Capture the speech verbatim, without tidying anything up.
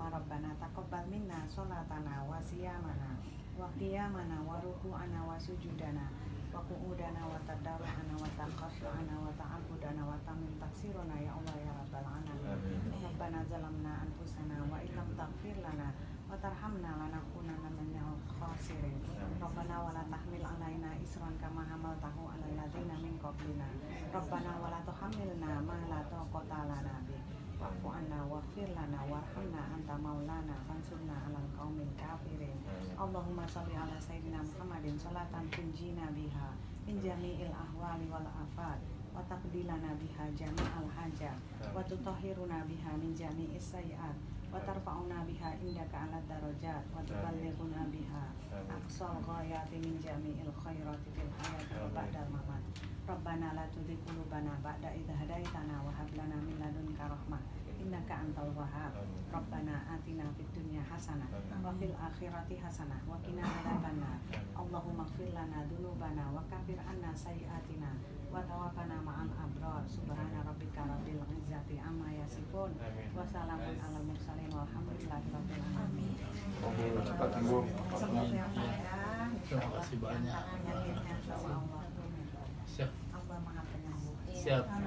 Allahumma rabbana taqabbal minna sholatana wa siyamana wa qiyamana wa ruku'ana wa sujudana wa qu'udana wa tadarru'ana wa taqashu'ana wa ta'abudana wa tamim taksiruna ya Allah ya rabbal alamin. Rabbana zalamna anfusana wa illam taghfir lana wa tarhamna lanakunanna minal khasirin. Rabbana wa la tahmil alaina isran kama hamaltahu alal ladzina min qablina. Rabbana wa la tuhammilna ma la taqata lana bi. Wa'fu anna waghfir lana warhamna anta maulana fansurna 'alal qaumil kafirin. Allahumma shalli ala sayyidina Muhammadin sholatan tunjina biha min jami'il ahwali wal afat wa taqdilana biha jami'al hajat wa tutahhiruna biha min jami'is sayyi'at wa tarfa'una biha indaka 'ala darajat wa tuballighuna biha aqsal ghayati min jami'il khairati fil hayati wa ba'dal mamat. Rabbana la tuzigh qulubana ba'da idh hadaitana wa hab lana min ladunka rahmah innaka antal wahhab. Rabbana atina fid dunya hasanah wa fil akhirati hasanah wa qina adzabannar. Allahumma ighfir lana dzunubana wa kaffir anna sayyi'atina wa tawaffana ma'al abrar. Subhana rabbika rabbil izzati amma yasifun wa salamun alal mursalin walhamdulillahi rabbil alamin. Semoga yang ya. Terima kasih banyak. Allah Maha Penyembuh. Siap. Allah Maha Penyembuh. Siap.